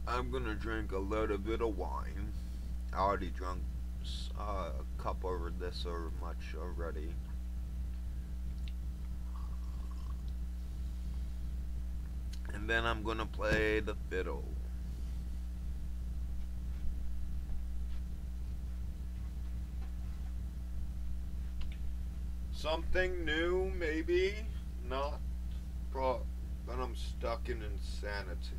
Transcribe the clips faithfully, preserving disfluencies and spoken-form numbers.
I'm gonna drink a little bit of wine. I already drunk uh, a cup over this or much already. And then I'm gonna play the fiddle. Something new, maybe? Not. Pro- but I'm stuck in insanity.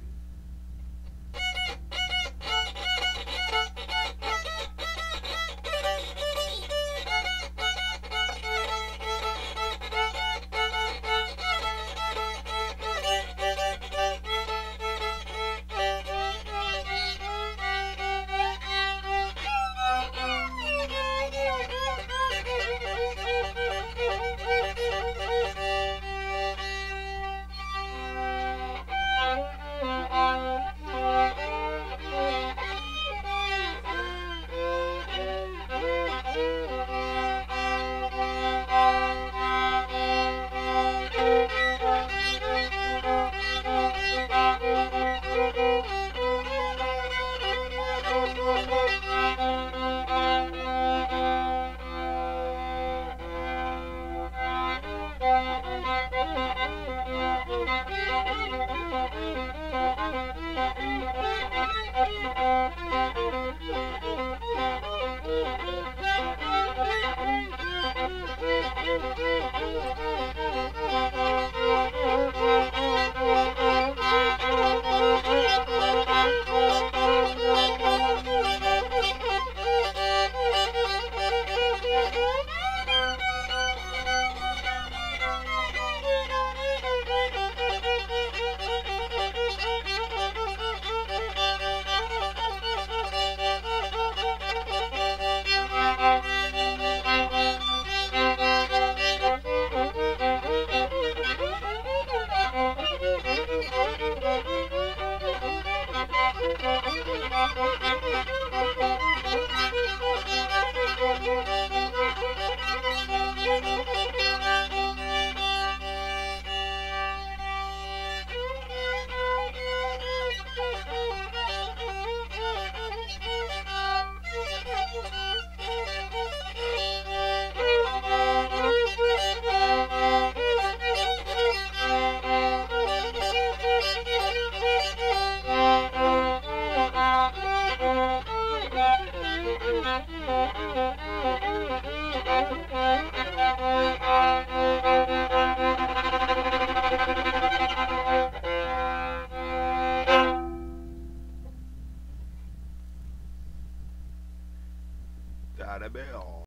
That a bell.